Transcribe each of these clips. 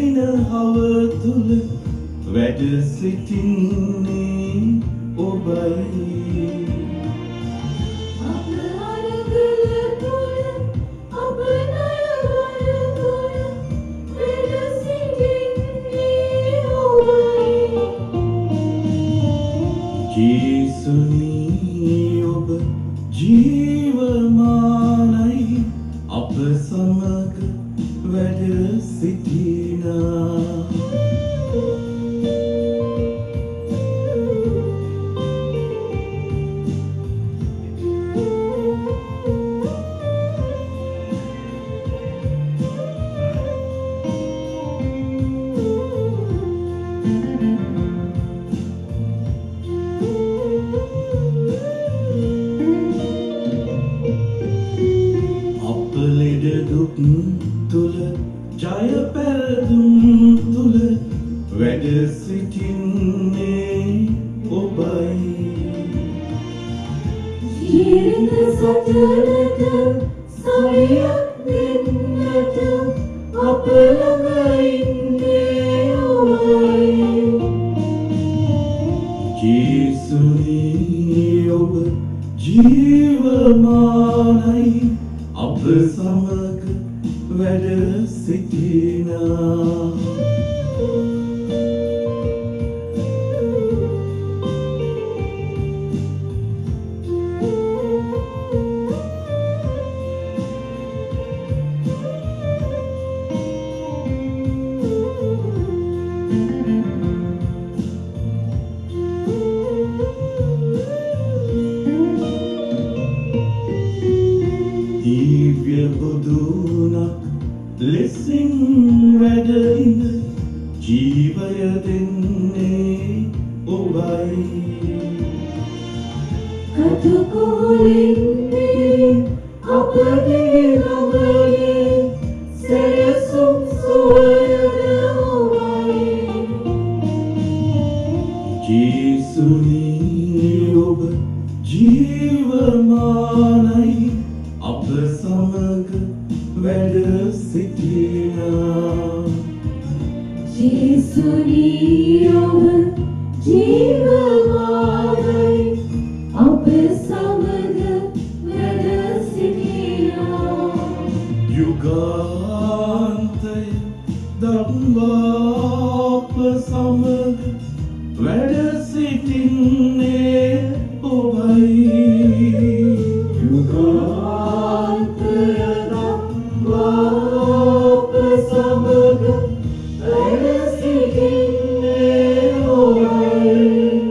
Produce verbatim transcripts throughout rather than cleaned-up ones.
සිනහව තුල වැඩ සිටින්නේ ඔබයි ජේසුනී ඔබ ජීවමානයි අප සමග වැඩ සිටිනා තුල ජය පෙරදුම් තුල වැඩ සිටින්නේ ඔබයි ජීවිත සතරට සවියක් දෙන්නට අප ළඟ ඉන්නේ ඔබයි ජේසුනී ඔබ ජීවමානයි අප සමග වැඩ සිටිනා දිව්‍ය බුදුනක් ලෙසින් වැඩින ජීවය දෙන්නේ ඔබයි කටුකුලින්නේ අපගේ ළඟේ සැරසුම් සුවයද ඔබයි ජේසුනී ඔබ ජීවමානයි අප සමග වැඩ සිටිනා ජේසුනී ඔබ ජීවමානයි අප සමග වැඩ සිටිනා යුගාන්තය දක්වා අප සමග වැඩ සිටින්නේ ඔබයි යුගාන්තය දක්වා සමග වැඩ සිටින්නේ ඔබයි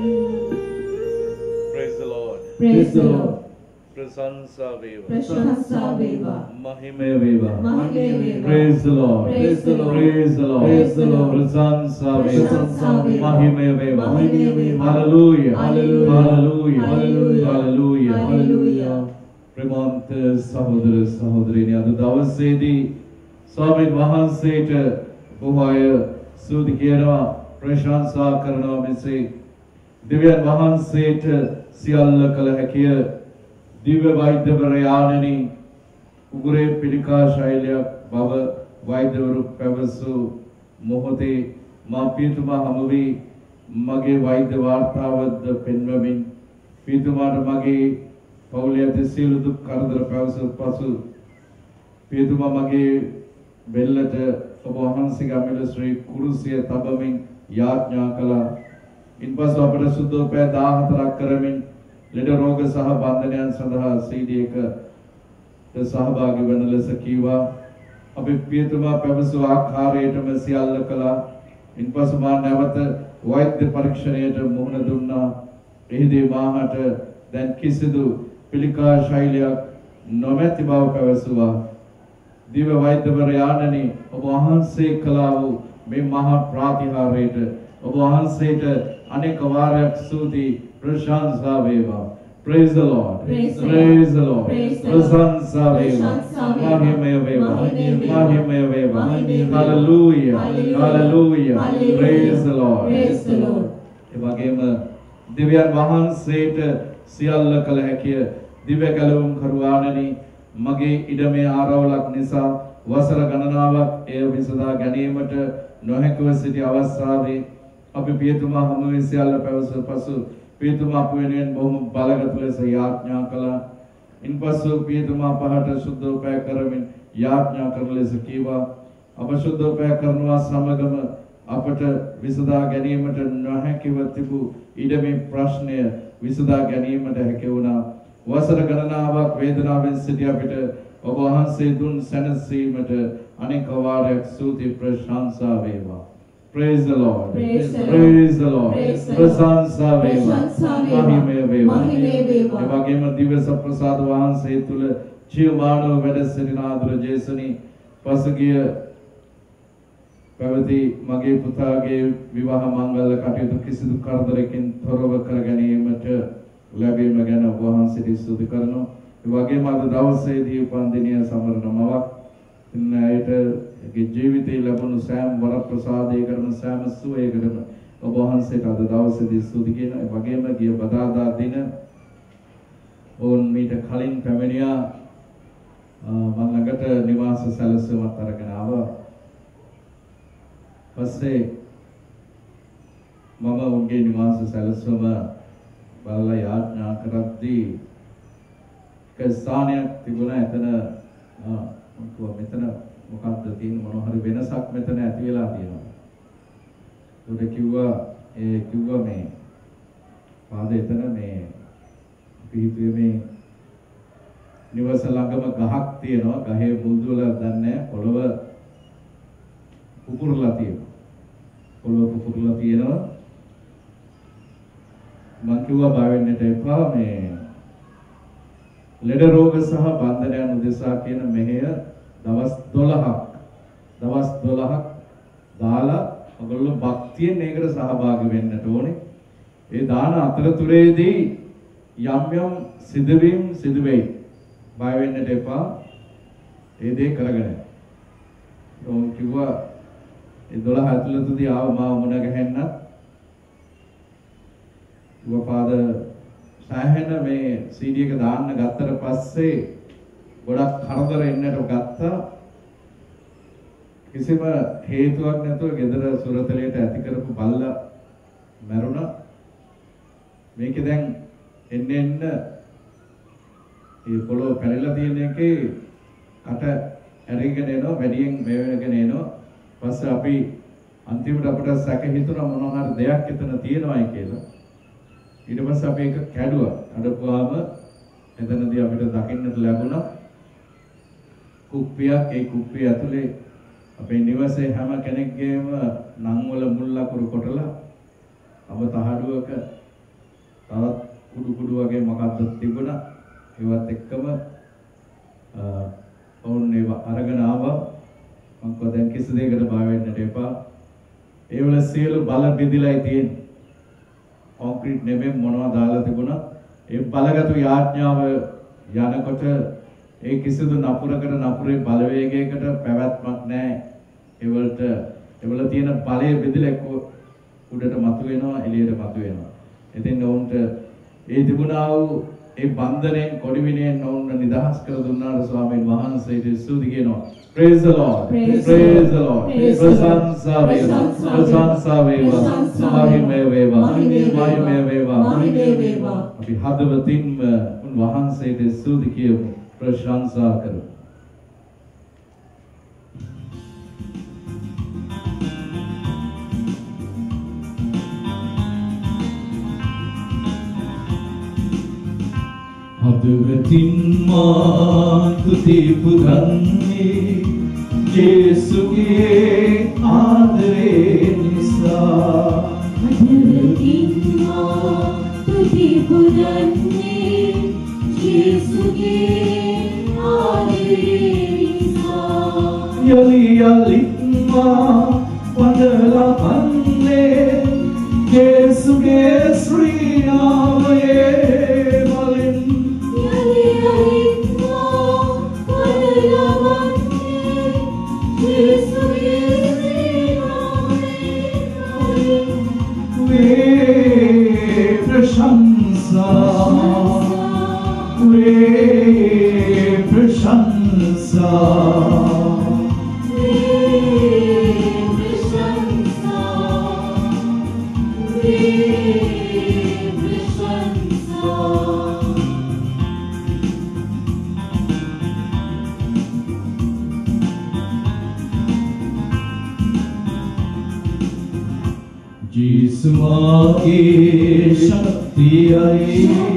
Praise the Lord. Praise the Lord. ප්‍රශංසා වේවා. ප්‍රශංසා වේවා. මහිමය වේවා. මහිමය වේවා. Praise the Lord. Praise the Lord. Praise the Lord. Praise the Lord. ප්‍රශංසා ප්‍රශංසා වේවා. වේවා. මහිමය වේවා. මහිමය වේවා. Hallelujah. Hallelujah. Hallelujah. Hallelujah. Hallelujah. Hallelujah. ප්‍රේමවන්ත සහෝදර සහෝදරියනි අද දවසේදී ස්වාමීන් වහන්සේට බොහෝ අය ස්තුති කියනවා ප්‍රශංසා කරනවා මෙසේ දෙවියන් වහන්සේට සියල්ල කළ හැකිය දිව්‍ය වෛද්‍යවරයාණනි උගුරේ පිළිකා ශෛලයක් බව වෛද්‍යවරු පැවසු මොහොතේ මා පියතුමා හමු වී මගේ වෛද්‍ය වාර්තාවද පෙන්වමින් පියතුමාට මගේ පවුලේ ඇති සියලු දුක් කරදර පැවසු පසු පියතුමා මගේ බෙල්ලට ඔබ වහන්සේගේ අමිල ශ්‍රී කුරුසිය තබමින් යාඥා කළා. ඉන්පසු අපට සුද්ධෝපය දාහතරක් කරමින් ලෙඩ රෝග සහ බන්ධනයන් සඳහා සී ඩී එකට සහභාගී වන ලෙස කීවා. අපි පියතුමා පැවසු ආකාරයටම සියල්ල කළා. ඉන්පසු මා නැවත වෛද්‍ය පරීක්ෂණයට මුහුණ දුන්නා. එහිදී මාහට දැන් කිසිදු පිළිකා ශෛලයක් නොමැති බව පැවසුවා. දිව්‍ය වෛද්‍යවරයාණනි ඔබ වහන්සේ කළා වූ මේ මහා ප්‍රාතිහාර්යයට ඔබ වහන්සේට අනෙක් වාරයක් ස්තුති ප්‍රශංසා වේවා. Praise the Lord. Praise the Praise the Lord. Praise the Lord. ප්‍රශංසා වේවා. ප්‍රශංසා වේවා. මහිමය වේවා. මහිමය වේවා. මහිමය වේවා. මහිමය වේවා. Hallelujah. Hallelujah. Hallelujah. Hallelujah. Praise the Lord. Praise the Lord. ඒ වගේම දිව්‍යන් වහන්සේට සියල්ල කළ හැකිය දිව්‍ය කැලවුම් කරුවාණනි මගේ ඉඩමේ ආරවුලක් නිසා වසර ගණනාවක් එය විසඳා ගැනීමට නොහැකව සිටි අවස්ථාවේ අපි පියතුමා හමුවේ සියල්ල පැවසු පසු පියතුමා අප වෙනුවෙන් බොහොම බලගත් ලෙස යාඥා කළා. ඉන්පසු පියතුමා පහට සුද්ධෝපය කරමින් යාඥා කරන ලෙස කීවා. අප සුද්ධෝපය කරනවා සමගම අපට විසඳා ගැනීමට නොහැකිව තිබූ ඊඩමේ ප්‍රශ්නය විසඳා ගැනීමට හැකි වුණා. වසර ගණනාවක් වේදනාවෙන් සිටි අපිට ඔබ වහන්සේ දුන් සැනසීමට අනෙක් වාරයක් ස්තුති ප්‍රශංසා වේවා. Praise the Lord. Praise the Lord. Praise the Lord. Praise the Lord. ප්‍රශංසා වේවා. ප්‍රශංසා වේවා. මහිමය වේවා. මහිමය වේවා. ඒ වගේම දිව්‍ය සප්‍රසාද වහන්සේ තුල ජීවමානව වැඩ සිටින ආදුර ජේසුනි පසුගිය පැවති මගේ පුතාගේ විවාහ මංගල කටයුතු කිසිදු කරදරකින් තොරව කර ගැනීමට ලැබීම ගැන ඔබ වහන්සේට ස්තුති කරනවා. ඒ වගේම අද දවසේදී උපන් දිනය සමරන මවක් ඉන්නයට ජීවිතේ ලැබුණු සෑම වරප්‍රසාදයේ කරන සෑම සුවයකටම ඔබ වහන්සේට අද දවසේදී ස්තුති කියනවා. ඒ වගේම ගිය බදාදා දින ඕන් මීට කලින් පැමිණියා මම ළඟට නිවාස සැලසුමක් අරගෙන ආවා. පස්සේ මම උන්ගේ නිවාස සැලසුම බලලා යාඥා කරද්දී එක ස්ථානයක් තිබුණා. එතන මම මෙතන මොකක්ද තියෙන මොන හරි වෙනසක් මෙතන ඇති වෙලා තියෙනවා. උඩ කිව්වා ඒ කිව්වා මේ පාද එතන මේ පිහිටුවේ මේ නිවස ළඟම ගහක් තියෙනවා. ගහේ මුල්ද වල දන්නේ පොළව පුපුරලා තියෙනවා. පොළව පුපුරලා තියෙනවා. මම කිව්වා බය වෙන්නට එපා මේ ලෙඩ රෝග සහ බන්ධනයන් උදෙසා කියන මෙහෙය දවස් දොළහක් දවස් දොළහක් දාලා ඔයගොල්ලෝ භක්තියෙන් මේකට සහභාගී වෙන්නට ඕනේ. ඒ දාන අතරතුරේදී යම් යම් සිදුවීම් සිදු වෙයි. බය වෙන්නට එපා. ඒ දේ කරගෙන. ඕම් කිව්වා ඒ දොළහ ඇතුළතදී ආව මාව මුණ ගැහෙන්නත් උපපාද සාහන මේ සීඩී එක දාන්න ගත්තට පස්සේ ගොඩක් කරදර එන්නට ගත්තා. කිසිම හේතුවක් නැතුව ගෙදර සුරතලයට ඇති කරපු බල්ලා මැරුණා. මේකේ දැන් එන්න එන්න මේ පොළොව පැනලා තියෙන එකේ කට ඇරිගෙන එනවා වැඩියෙන් මේ වෙනගෙන එනවා. පස්සේ අපි අන්තිමට අපිට සැක හිතුණා මොනවා හරි දෙයක් එතන තියෙනවායි කියලා. ඊට පස්සේ අපි ඒක කැඩුවා. අඩපුවාම එතනදී අපිට දකින්නට ලැබුණා කුප්පියක්. ඒ කුප්පිය ඇතුලේ අපේ නිවසේ හැම කෙනෙක්ගේම නම් වල මුල් ලකුරු කොටලා අව තහඩුවක තවත් කුඩු කුඩු වගේ මොකක්ද තිබුණා. ඒවත් එක්කම ඔවුන් ඒව අරගෙන ආවා. මම කිව්වා දැන් කිසි දෙයකට බය වෙන්නට එපා. ඒ වල සියලු බල බෙදිලායි තියෙන්නේ. කොන්ක්‍රීට් නෙමෙයි මොනවා දාලා තිබුණා. ඒ බලගතු යාඥාව යනකොට ඒ කිසිදු නපුරකට නපුරේ බලවේගයකට පැවැත්මක් නැහැ. ඒ වලට ඒ වල තියෙන බලය බෙදලා එක්ක උඩට මතුවෙනවා එළියට මතුවෙනවා. ඉතින් ඔවුන්ට ඒ තිබුණා වූ ඒ බන්ධනයෙන් කොඩිවිණයෙන් ඔවුන් නිදහස් කර දුන්නාට ස්වාමීන් වහන්සේට ස්තුති කියනවා. Praise the Lord. Praise Praise the Lord. Praise the Lord. ප්‍රශංසා වේවා. ප්‍රශංසා වේවා. මහිමය වේවා. මහිමය වේවා. මහිමය වේවා. අපි හදවතින්ම උන් වහන්සේට ස්තුති කියමු. ප්‍රශංසා කරමු. හදවතින් මා තුති පුදන්නේ ජේසුගේ ආදරේ නිසා. හදවතින් මා තුති පුදන්නේ ජේසුගේ ආදරේ නිසා. යලි යලිත් මා වදලා වන්නේ ජේසුගේ ශ්‍රී නාමයේ බලෙන්. प्रशंसा वे प्रशंसा वे प्रशंसा यीशु मागे शक्ति आई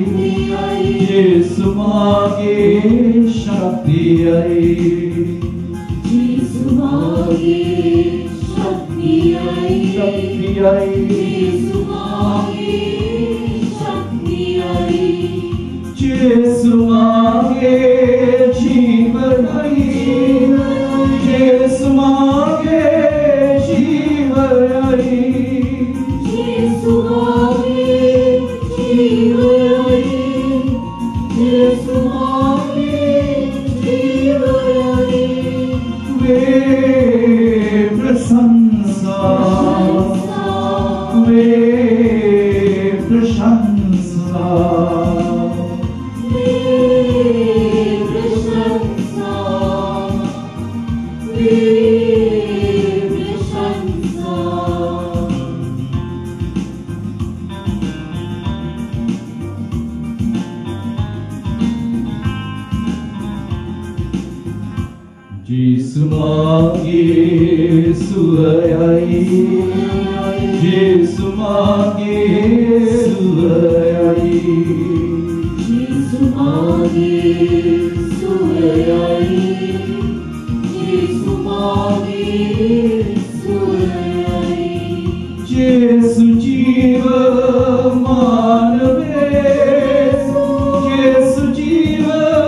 यीशु मागे शक्ति आई यीशु मागे शक्ति आई शक्ति आई यीशु मागे शक्ति आई यीशु मागे जीवन आई यीशु मागे जीवन आई यीशु मागे जीवन आई यीशु मागे जीवन आई वे प्रशंसा वे प्रशंसा वे प्रशंसा वे प्रशंसा यीशु मागे सुआई यीशु मागे सुआई यीशु मागे सुआई यीशु मागे सुआई यीशु जीव मानवे यीशु जीव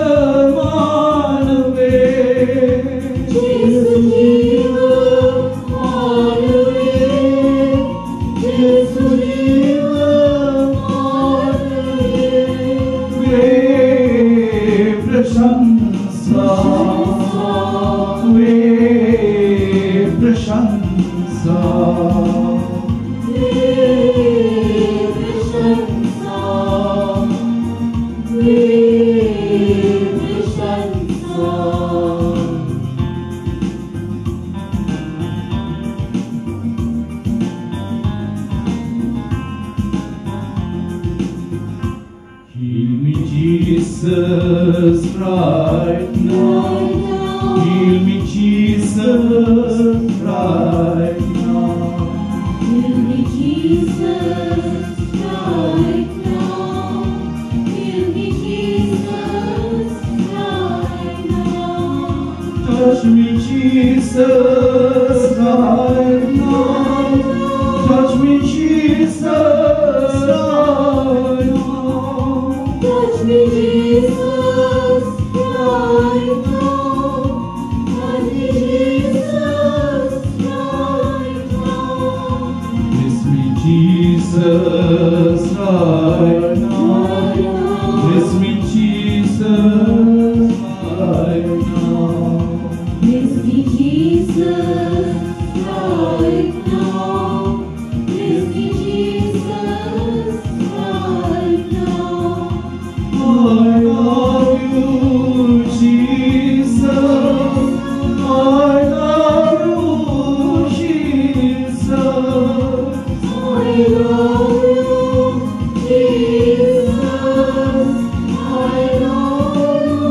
मानवे यीशु जीव मानवे यीशु जीव मानवे वे प्रशंसा वे प्रशंसा वे प्रशंसा वे प्रशंसा Heal me, Jesus, right now. Heal me, Jesus, right now. Heal me, Jesus, right now. Heal me, Jesus, right now. Touch me, Jesus, right now. Touch me, Jesus, right now. Touch me, Jesus, right now. Touch me, Jesus, right now. Bless me, Jesus, right now. Bless me, Jesus, right now. Bless me, Jesus, right now. Bless me, Jesus, right now. I love you, Jesus. I love you, Jesus. I love you, Jesus. I love you,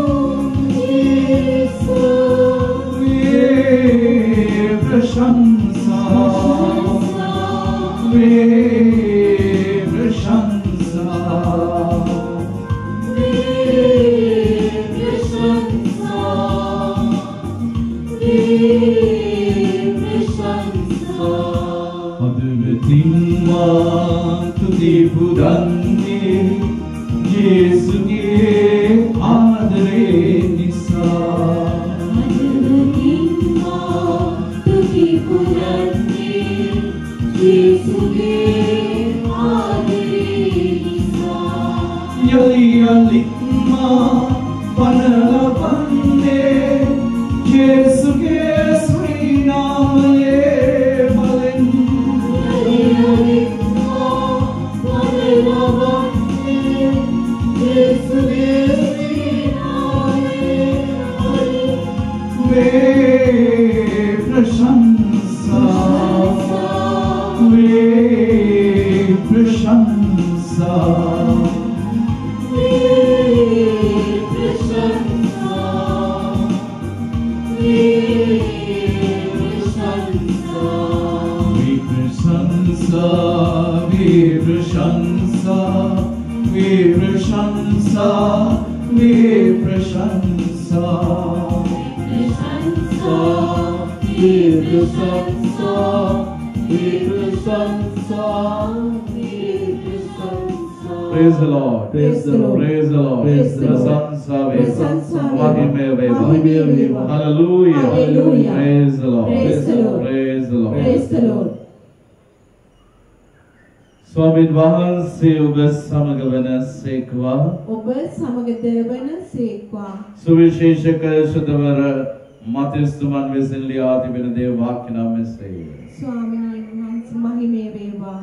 Jesus. We प्रशंसा we प्रशंसा वे प्रशंसा वे प्रशंसा अद्भुतिमान तुझे पुराने 예수의 아들의 니사 अद्भुतिमा तुझी पुरानी 예수의 आदरे निसा 열리알리마 바나바네 예수의 스리나마에 발렌 왜 प्रशंसा 왜 प्रशंसा प्रशंसा we prashansa, we prashansa, Prashansa, we prashansa, we prashansa, we prashansa. Praise the Lord. Praise the Lord. Praise the Lord. Praise the Lord. Prasansa Prasansa veva. veva. Mahime veva. Mahime veva. Hallelujah. Hallelujah. Praise the Lord. Praise the Lord. Praise the Lord. Praise the Lord. ස්වාමීන් වහන්සේ ඔබ සමග වනසේක්වා. ඔබ සමග දෙවන සේක්වා. සුවිශේෂක ශුද්ධවර මතෙස්තුමන් විසින් ලියා තිබෙන දේව වාක්‍ය නම් මෙසේය. ස්වාමීන් වහන්සේ මහිමේ වේවා.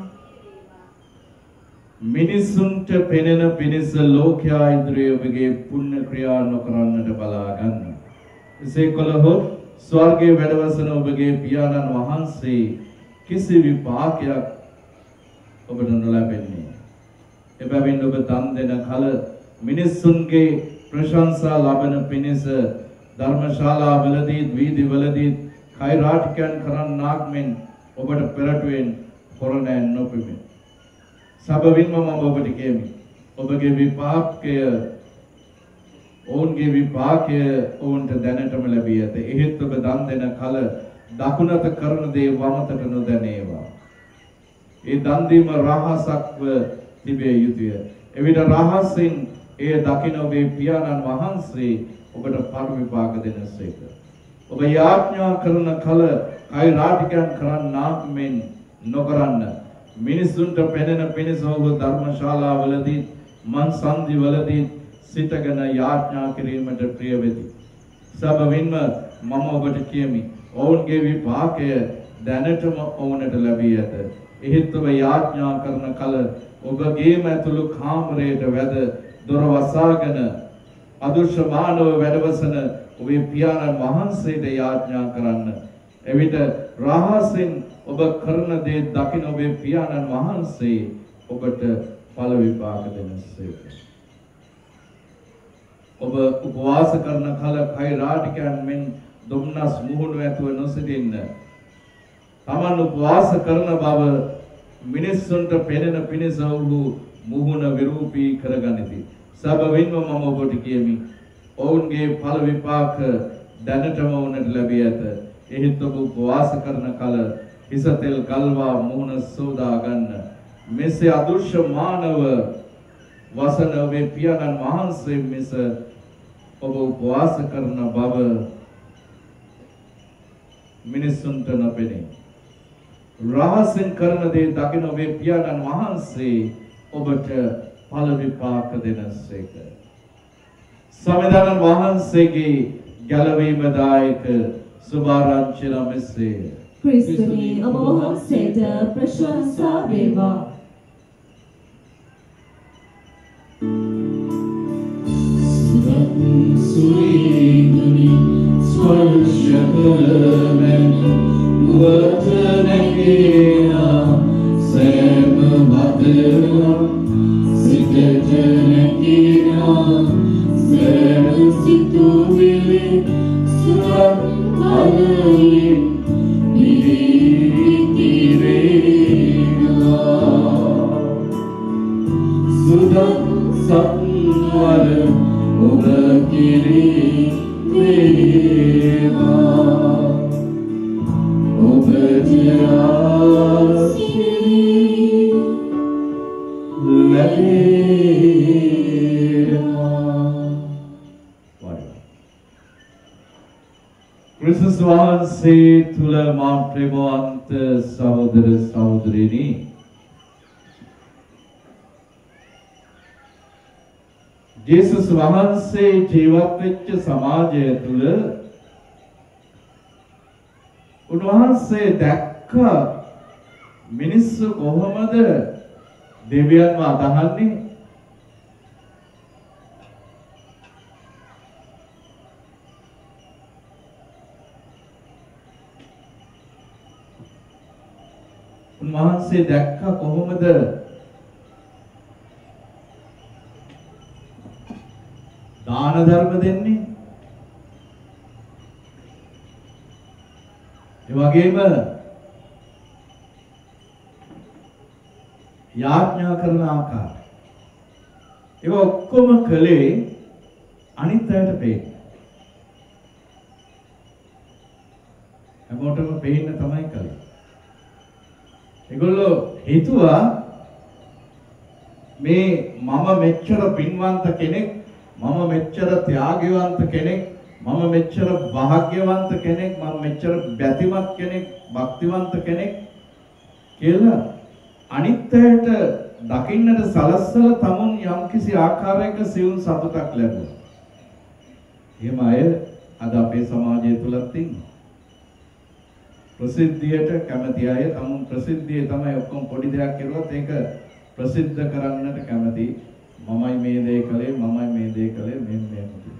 මිනිසුන්ට පෙනෙන පිණිස ලෝකයා ඉදිරියේ ඔබගේ පුණ්‍ය ක්‍රියා නොකරන්නට බලා ගන්න. එසේ කළහොත් ස්වර්ගයේ වැඩවසන ඔබගේ පියාණන් වහන්සේ කිසි විපාකයක් ඔබට නොලැබෙන්නේ. එබැවින් ඔබ දන් දෙන කල මිනිසුන්ගේ ප්‍රශංසා ලබන පිණිස ධර්මශාලාවලදී වීදිවලදී කෛරාටිකයන් කරන්නාක් මෙන් ඔබට පෙරටුවෙන් හොරණයන් නොපෙමෙයි. සබවින්ම මම ඔබට කියමි. ඔබගේ විපාකය ඔවුන්ගේ විපාකය ඔවුන්ට දැනටම ලැබී ඇත. එහෙත් ඔබ දන් දෙන කල දකුණත කරන දේ වමතට නොදැනේවා. ඒ දන් දීම රහසක්ව තිබිය යුතුය. එවිට රහසින් එය දකින ඔබේ පියාණන් වහන්සේ ඔබට පරම විපාක දෙනසේක. ඔබ යාඥා කරන කල කෛරාටිකයන් කරන්නාක් මෙන් නොකරන්න. මිනිසුන්ට පෙනෙන පිණිස ඔබ ධර්මශාලාවලදී මන් සංදිවලදී සිටගෙන යාඥා කිරීමට ප්‍රිය වෙති. සබවින්ම මම ඔබට කියමි. ඔවුන්ගේ විපාකය දැනටම ඔවුන්ට ලැබී ඇත. එහෙත් ඔබ යාඥා කරන කල ඔබගේම ඇතුළු කාමරයට වැද දොර වසාගෙන අදුෂ්‍යමානව වැඩවසන ඔබේ පියාණන් වහන්සේට යාඥා කරන්න. එවිට රහසින් ඔබ කරන දේ දකින ඔබේ පියාණන් වහන්සේ ඔබට ඵල විපාක දෙනසේක. ඔබ උපවාස කරන කල කෛරාටිකයන් මෙන් දුම්නස් මුහුණු ඇතුව නොසිටින්න. තමන් උපවාස කරන බව මිනිස්සුන්ට පෙනෙන පිණිස ඔහු මුහුණ විරූපී කරගනිති. සබවින්ම මම ඔබට කියමි. ඔවුන්ගේ ඵල විපාක දැනටම ඔවුන්ට ලැබී ඇත. එහෙත් ඔබ උපවාස කරන කල හිස තෙල් ගල්වා මුහුණ සෝදා ගන්න. මෙසේ අදුෂ්‍යමානව වසන ඔබේ පියාණන් වහන්සේ මිස ඔබ උපවාස කරන බව මිනිසුන්ට නොපෙනේ. රහසෙන් කරන දේ දකින ඔබේ පියාණන් වහන්සේ ඔබට ඵල විපාක දෙනසේක. සමිඳානන් වහන්සේගේ ගැලවීම දායක සුභාරංචි නමසේ. ක්‍රිස්තුනි ඔබ වහන්සේට ප්‍රශංසා වේවා. Suriduni Swarshakalamen Vatanakena Samavadana Sitajanakena Samasituvili Surampalayim Niritirena Sudam Samvara Obakiri Deva Obatirasiri Ladeva. Kristus වහන්සේ තුල මා ප්‍රේමවන්ත සහෝදර සහෝදරිනි, ජේසුස් වහන්සේ ජීවත් වෙච්ච සමාජය තුල උන්වහන්සේ දැක්ක මිනිස්සු කොහොමද දෙවියන්ව අදහන්නේ? උන්වහන්සේ දැක්ක කොහොමද දාන ධර්ම දෙන්නේ? ඒ වගේම යාඥා කරන ආකාරය. ඒක ඔක්කොම කළේ අනිත් අයට පේන්න. හැමෝටම පේන්න තමයි කළේ. ඒගොල්ලෝ හිතුවා මේ මම මෙච්චර පින්වන්ත කෙනෙක්, මම මෙච්චර ත්‍යාගයවන්ත කෙනෙක්, මම මෙච්චර වාග්යවන්ත කෙනෙක්, මම මෙච්චර බැතිමත් කෙනෙක්, භක්තිවන්ත කෙනෙක් කියලා අනිත් අයට දකින්නට සලස්සලා තමුන් යම්කිසි ආකාරයක සියුම් සතුටක් ලැබුවා. එහෙම අය අද අපේ සමාජය තුලත් ඉන්නවා. ප්‍රසිද්ධියට කැමති අය තමුන් ප්‍රසිද්ධියේ තමයි ඔක්කොම පොඩි දෙයක් කරුවත් ඒක ප්‍රසිද්ධ කරන්නට කැමති. මමයි මේ දේ කළේ, මමයි මේ දේ කළේ, මෙන්න මේ මොකද.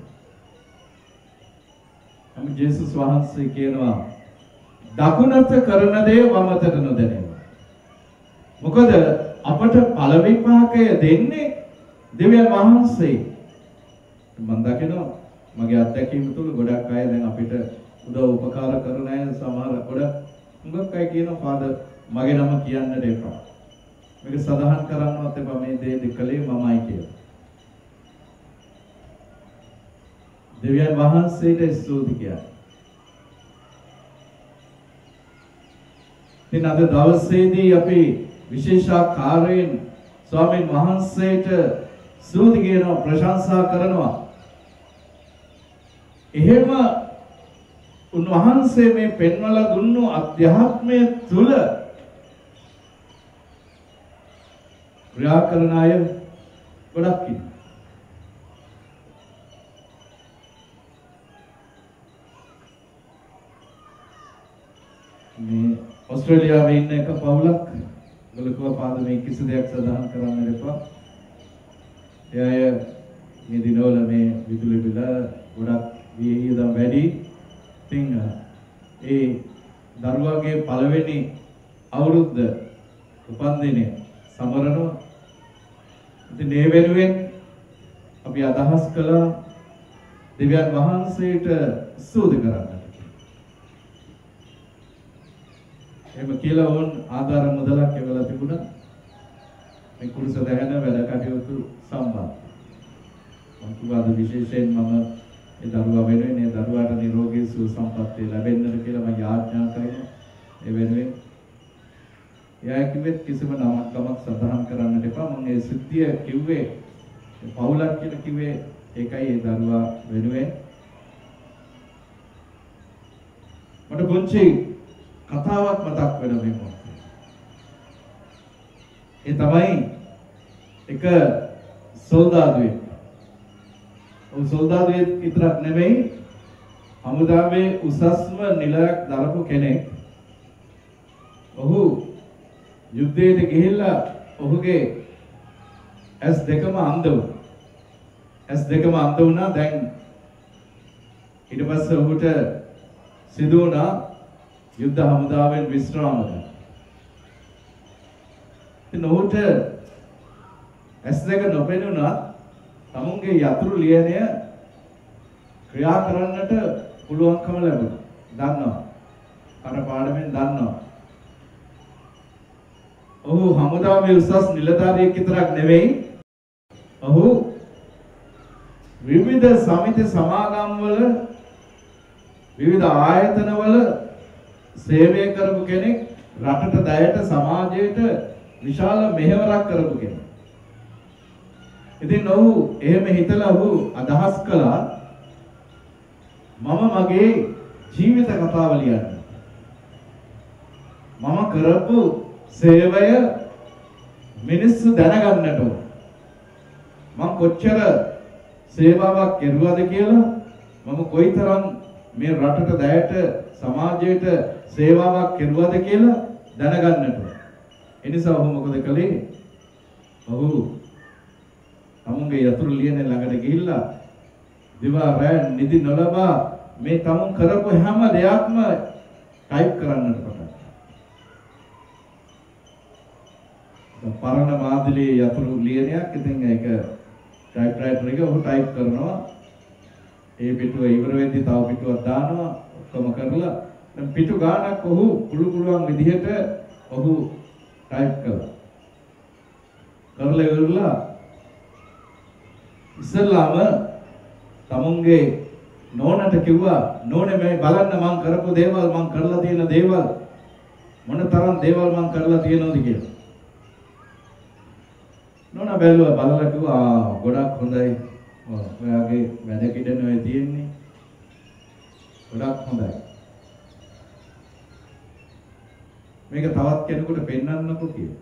අපි ජේසුස් වහන්සේ කියනවා දකුණත කරන දේ වමතට නොදැනෙනවා. මොකද අපට ඵල විපාකය දෙන්නේ දෙවියන් වහන්සේ. මම දකිනවා මගේ අත්දැකීම් තුළ ගොඩක් අය දැන් අපිට උදව් උපකාර කරන අය සමහර ගොඩක් හුඟක් අය කියනවා ෆාදර් මගේ නම කියන්නට එපා. මේක සදාහන් කරන්නවත් එපා මේ දේ දෙකලේ මමයි කියලා. දෙවියන් වහන්සේට ස්තුති කියනවා. ඉතින් අද දවසේදී අපි විශේෂාකාරයෙන් ස්වාමීන් වහන්සේට ස්තුති කියනවා, ප්‍රශංසා කරනවා. එහෙම උන්වහන්සේ මේ පෙන්වලා දුන්නු අධ්‍යාත්මය තුල ක්‍රියා කරන අය ගොඩක් ඉන්නවා. මේ ඕස්ට්‍රේලියාවේ ඉන්න එක පවුලක් ගලකුව පාද මේ කිසි දෙයක් සදාහන් කරන්න එපා. ඒ අය මේ දිනවල මේ විදුලි බිල ගොඩක් වියහියදම් වැඩි. ඉතින් ඒ දරුවාගේ පළවෙනි අවුරුද්ද උපන්දිනය සමරනවා. ඉතින් මේ වෙනුවෙන් අපි අදහස් කළා දෙවියන් වහන්සේට ස්තුති කරන්න. එහෙම කියලා වොන් ආධාර මුදලක් එවලා තිබුණා. මේ කුරුස දැහැන වැඩ කටයුතු සම්බන්ධ. මම කිව්වාද විශේෂයෙන් මම ඒ දරුවා වෙනුවෙන් ඒ දරුවාට නිරෝගී සුව සම්පන්නිය ලැබෙන්නට කියලා මම යාඥා කරනවා. ඒ වෙනුවෙන් එයා කිව්වෙත් කිසිම නමක් ගමක් සඳහන් කරන්නට එපා. මම ඒ සිද්ධිය කිව්වේ පවුලක් කියලා කිව්වේ ඒකයි ඒ දරුවා වෙනුවෙන්. මට පුංචි කතාවක් මතක් වෙන මේ මොහොතේ. ඒ තමයි එක සොල්දාදුවෙක්. ඔව් සොල්දාදුවෙක් විතරක් නෙමෙයි හමුදාවේ උසස්ම නිලයක් දරපු කෙනෙක්. ඔහු යුද්ධයට ගිහිල්ලා ඔහුගේ ඇස් දෙකම අන්ධ වුණා. ඇස් දෙකම අන්ධ වුණා. දැන් ඊට පස්සේ ඔහුට සිදු වුණා යුද්ධ හමුදාවෙන් විශ්‍රාම ගන්න. ඉතින් ඔහුට ඇස් දෙක නොපෙනුණා තමුන්ගේ යතුරු ලියනය ක්‍රියා කරන්නට පුළුවන්කම ලැබුණා. දන්නවා. අර පාඩමෙන් දන්නවා. ඔහු හමුදාවේ උසස් නිලධාරියෙක් විතරක් නෙවෙයි. ඔහු විවිධ සමිති සමාගම්වල විවිධ ආයතනවල සේවය කරපු කෙනෙක්. රටට දයට සමාජයට විශාල මෙහෙවරක් කරපු කෙනෙක්. ඉතින් ඔහු එහෙම හිතලා ඔහු අදහස් කළා මම මගේ ජීවිත කතාව ලියන්න. මම කරපු සේවය මිනිස්සු දැනගන්නට ඕන. මම කොච්චර සේවාවක් කෙරුවද කියලා, මම කොයිතරම් මේ රටට දයට සමාජයට සේවාවක් කෙරුවද කියලා දැනගන්නට ඕන. ඒ නිසා ඔහු මොකද කළේ? ඔහු තමුන්ගේ යතුරු ලියන ළඟට ගිහිල්ලා දිවා රැ නිදි නොලබා මේ තමුන් කරපු හැම දෙයක්ම ටයිප් කරන්නට පටන් ගත්තා. පරණ මාදිලේ යතුරු ලියනයක්. ඉතින් ඒක ටයිප් රයිටර් එක ඔහු ටයිප් කරනවා. ඒ පිටුව ඉවර වෙද්දී තව පිටුවක් දානවා. ඔක්කොම කරලා දැන් පිටු ගානක් ඔහු පුළු පුළුවන් විදිහට ඔහු ටයිප් කළා. කරලා ඉවරලා ඉස්සල්ලාම තමුන්ගේ නෝනට කිව්වා නෝනේ මේ බලන්න මං කරපු දේවල් මං කරලා තියෙන දේවල් මොන තරම් දේවල් මං කරලා තියෙනවද කියලා. නෝනා බැලුවා බලලා කිව්වා ගොඩක් හොඳයි. ඔයාගේ වැඩ කිඩන ඔය තියෙන්නේ. ගොඩක් හොඳයි. මේක තවත් කෙනෙකුට පෙන්වන්නකෝ කියලා.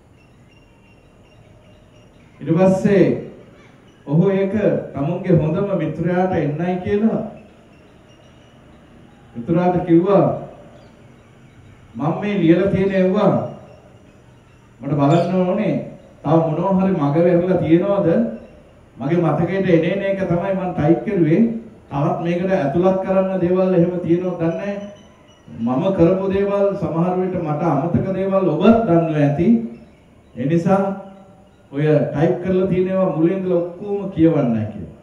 ඊට පස්සේ ඔහු ඒක තමුන්ගේ හොඳම මිත්‍රයාට එන්නයි කියලා මිත්‍රාට කිව්වා මම මේ ලියලා තියෙන ඒවා මට බලන්න ඕනේ තව මොනවා හරි මග වැරලා තියෙනවද මගේ මතකයට එනේන එක තමයි මම ටයිප් කරුවේ තවත් මේකට ඇතුළත් කරන්න දේවල් එහෙම තියෙනවද දන්නේ මම කරපු දේවල් සමහර විට මට අමතක දේවල් ඔබත් දන්නවා ඇති ඒ නිසා ඔය ටයිප් කරලා තියෙන ඒවා මුලින් ඉඳලා ඔක්කොම කියවන්නයි කියලා.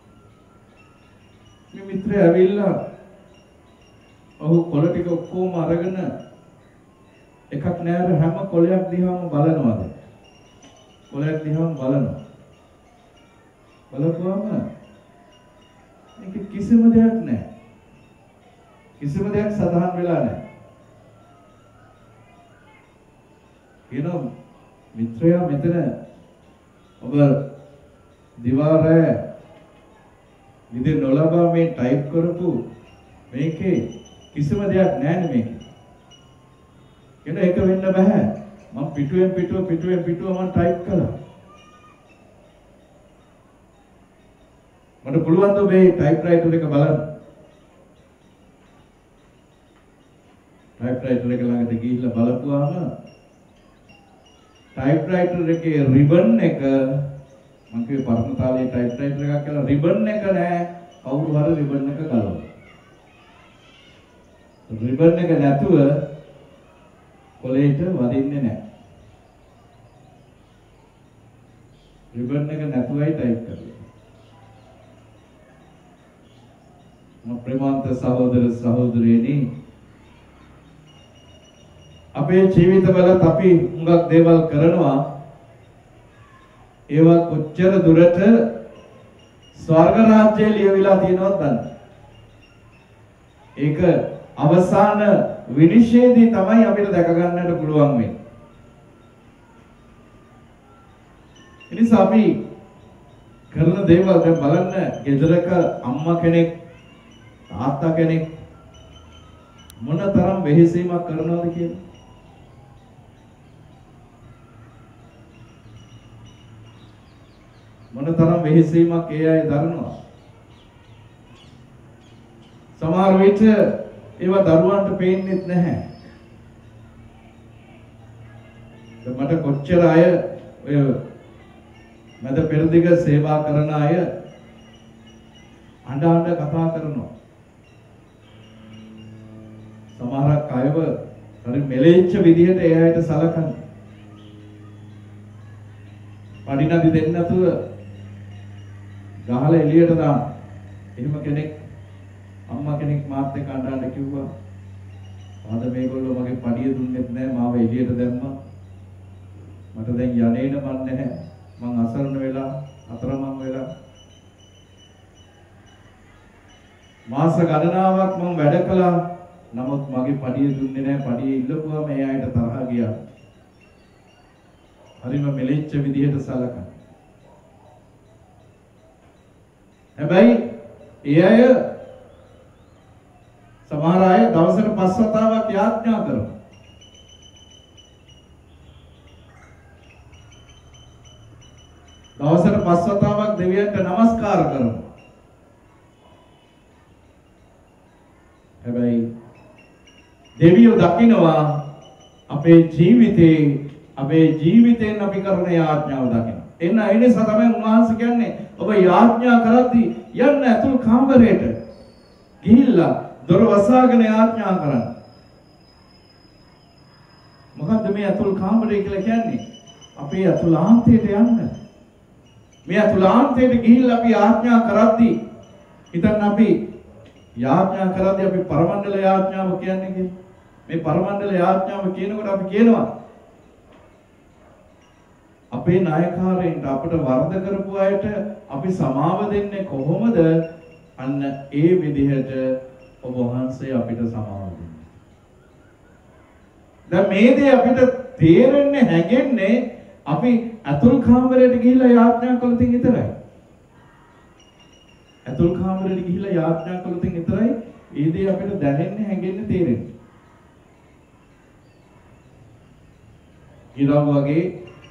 මේ මිත්‍රය ඇවිල්ලා ඔහු කොළ ටික ඔක්කොම අරගෙන එකක් නෑර හැම කොළයක් දිහාම බලනවාද? කොළයක් දිහාම බලනවා. බලපුවම මේක කිසිම දෙයක් නෑ. කිසිම දෙයක් සඳහන් වෙලා නෑ. කියනවා මිත්‍රයා මෙතන ඔබ දිවාරය නිදි නොලබා මේ ටයිප් කරපු මේකේ කිසිම දෙයක් නැහැ මේකේ. කියන එක වෙන්න බෑ. මම පිටුවෙන් පිටුව පිටුවෙන් පිටුව මම ටයිප් කළා. මට පුළුවන් ද මේ ටයිප් රයිටර් එක බලන්න. ටයිප් රයිටර් එක ළඟට ගිහිල්ලා බලපුවාම ටයිප්‍රයිටර් එකේ රිබන් එක මම කිව්වේ පරණ තාලේ ටයිප්‍රයිටර් එකක් කියලා රිබන් එක නෑ කවුරු හරි රිබන් එක ගලවනවා රිබන් එක නැතුව කොලේට වදින්නේ නෑ රිබන් එක නැතුවයි ටයිප් කරන්නේ මම ප්‍රේමාන්ත සහෝදර සහෝදරියනි අපේ ජීවිතවලත් අපි හුඟක් දේවල් කරනවා ඒවා කොච්චර දුරට ස්වර්ග රාජ්‍යය ලියවිලා තියෙනවද දන්නේ ඒක අවසාන විනිශ්චයේදී තමයි අපිට දැක ගන්නට පුළුවන් වෙන්නේ ඒ නිසා අපි කරන දේවල් දැන් බලන්න ගෙදරක අම්මා කෙනෙක් තාත්තා කෙනෙක් මොනතරම් වෙහෙසීමක් කරනවද කියලා මොනතරම් වෙහෙසීමක් ඒ අය දරනවා සමහර විට ඒවා දරුවන්ට පේන්නේත් නැහැ මට කොච්චර අය ඔය මැද පෙරදිග සේවා කරන අය අඬ අඬ කතා කරනවා සමහරක් අයව හරි මෙලෙච්ච විදිහට ඒ අයට සලකන්නේ පඩිනදි දෙන්න නැතුව ගහලා එළියට දාන. එහෙම කෙනෙක් අම්මා කෙනෙක් මාත් එක්ක අඬන්න කිව්වා. "ආද මේගොල්ලෝ මගේ පඩිය දුන්නෙත් නැහැ මාව එළියට දැම්මා. මට දැන් යන්නේන මන් නැහැ. මං අසරණ වෙලා අතරමං වෙලා මාස ගණනාවක් මං වැඩ කළා. නමුත් මගේ පඩිය දුන්නේ නැහැ. පඩිය ඉල්ලපුවාම ඒ අයට තරහ ගියා. හරිම මෙලෙච්ච විදිහට සලකන. හැබැයි ඒ අය සමහර අය දවසට පස් වතාවක් යාඥා කරනවා. දවසට පස් වතාවක් දෙවියන්ට නමස්කාර කරනවා. හැබැයි දෙවියෝ දකිනවා අපේ ජීවිතේ අපේ ජීවිතෙන් අපි කරන යාඥාව දකිනවා. එන්න ඒ නිසා තමයි උන්වහන්සේ කියන්නේ ඔබ යාඥා කරද්දී යන්න ඇතුල් කාමරයට ගිහිල්ලා දොර වසාගෙන යාඥා කරන්න. මොකද්ද මේ ඇතුල් කාමරය කියලා කියන්නේ? අපේ ඇතුළාන්තයට යන්න. මේ ඇතුළාන්තයට ගිහිල්ලා අපි යාඥා කරද්දී හිතන්න අපි යාඥා කරද්දී අපි පරමණ්ඩල යාඥාව කියන්නේ කියලා. මේ පරමණ්ඩල යාඥාව කියනකොට අපි කියනවා අපේ නායකාරයන්ට අපිට වරද කරපු අයට අපි සමාව දෙන්නේ කොහොමද? අන්න ඒ විදිහට ඔබ වහන්සේ අපිට සමාව දෙන්නේ. දැන් මේ දේ අපිට තේරෙන්නේ හැගෙන්නේ අපි අතුල් කාමරයට ගිහිල්ලා යාඥා කළොත් විතරයි. අතුල් කාමරයට ගිහිල්ලා යාඥා කළොත් විතරයි ඒ දේ අපිට දැනෙන්නේ හැගෙන්නේ තේරෙන්නේ. ඊළඟ වගේ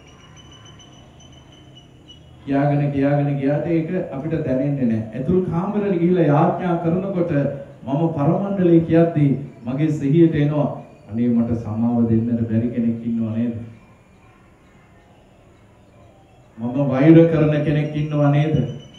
කියාගෙන කියාගෙන ගියාට ඒක අපිට දැනෙන්නේ නැහැ. අතුල් කාමරයට ගිහිල්ලා යාඥා කරනකොට මම පරමණ්ඩලයේ කියද්දී මගේ සිහියට එනවා අනේ මට සමාව දෙන්නට බැරි කෙනෙක් ඉන්නව නේද? මම වෛර කරන කෙනෙක් ඉන්නව නේද?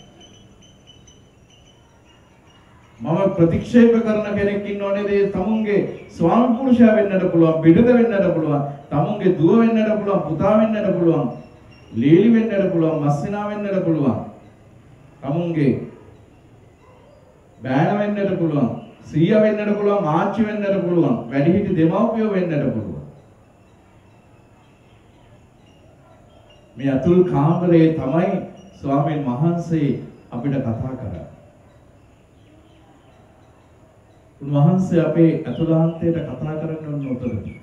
මම ප්‍රතික්ෂේප කරන කෙනෙක් ඉන්නව නේද? ඒ තමුන්ගේ ස්වාමි පුරුෂයා වෙන්නට පුළුවන්, බිඩද වෙන්නට පුළුවන්, තමුන්ගේ දුව වෙන්නට පුළුවන්, පුතා වෙන්නට පුළුවන්, ලීලි වෙන්නට පුළුවන්, මස්සිනා වෙන්නට පුළුවන්, තමුන්ගේ බෑන වෙන්නට පුළුවන්, සීයා වෙන්නට පුළුවන්, ආච්චි වෙන්නට පුළුවන්, වැඩිහිටි දෙමව්පියෝ වෙන්නට පුළුවන්. මේ අතුල් කාමරේ තමයි ස්වාමීන් වහන්සේ අපිට කතා කරන්නේ. උන්වහන්සේ අපේ අතුලාන්තයට කතා කරන්න ඕන උතරයි.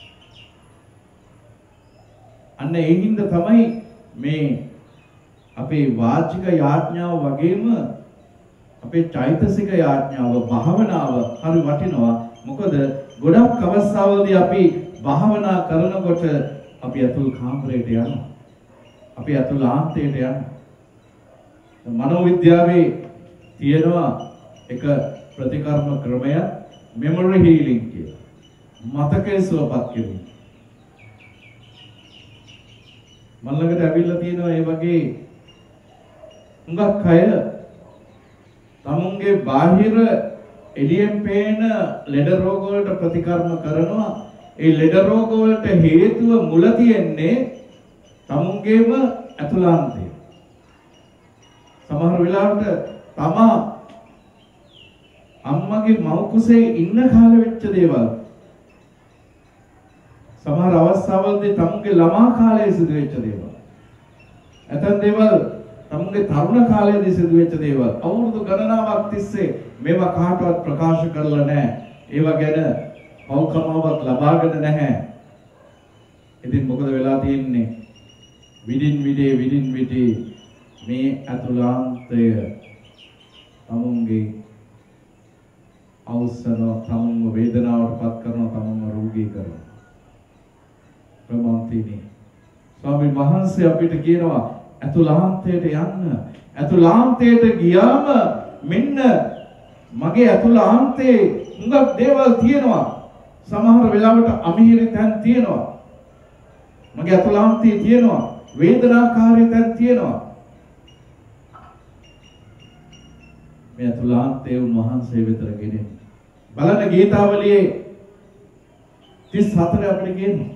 අන්න ඒ හින්දා තමයි මේ අපේ වාචික යාඥාව වගේම අපේ චෛතසික යාඥාව භාවනාව හරි වටිනවා. මොකද ගොඩක් අවස්ථාවලදී අපි භාවනා කරනකොට අපි අතුල් කාමරයට යනවා. අපි අතුලාන්තයට යනවා. මනෝවිද්‍යාවේ තියෙනවා එක ප්‍රතිකර්ම ක්‍රමය මෙමොරි හීලින් කියලා. මතකයේ සුවපත් කිරීම. මම ළඟට ඇවිල්ලා තියෙනවා ඒ වගේ හුඟක් අය තමුන්ගේ බාහිර එළියෙන් පේන ලෙඩ රෝග වලට ප්‍රතිකර්ම කරනවා. ඒ ලෙඩ රෝග වලට හේතුව මුල තියෙන්නේ තමුන්ගේම අතුලාන්තය. සමහර වෙලාවට තමා අම්මගේ මව් කුසේ ඉන්න කාලෙ වෙච්ච දේවල්, සමහර අවස්ථාවලදී තමුන්ගේ ළමා කාලයේ සිදු වෙච්ච දේවල්, ඇතන් දේවල් තමුන්ගේ තරුණ කාලයේදී සිදු වෙච්ච දේවල් අවුරුදු ගණනාවක් තිස්සේ මේවා කාටවත් ප්‍රකාශ කරලා නැහැ. ඒවා ගැන පෞකමාවක් ලබාගෙන නැහැ. ඉතින් මොකද වෙලා තියෙන්නේ? විදින් විදේ විදින් විදේ මේ අතුලාන්තය තමුන්ගේ අවසන තමුන්ව වේදනාවට පත් කරනවා, තමුන්ව රෝගී කරනවා. ප්‍රමාන්තිනේ ස්වාමීන් වහන්සේ අපිට කියනවා අතුලාන්තයට යන්න. අතුලාන්තයට ගියාම මෙන්න මගේ අතුලාන්තේ හුඟක් දේවල් තියෙනවා. සමහර වෙලාවට අමිහිරි තැන් තියෙනවා. මගේ අතුලාන්තේ තියෙනවා වේදනාකාරී තැන් තියෙනවා. මේ අතුලාන්තේ උන්වහන්සේ වෙතට ගෙනෙන්න. බලන්න ගීතාවලියේ තිස් හතර අපිට කියනවා.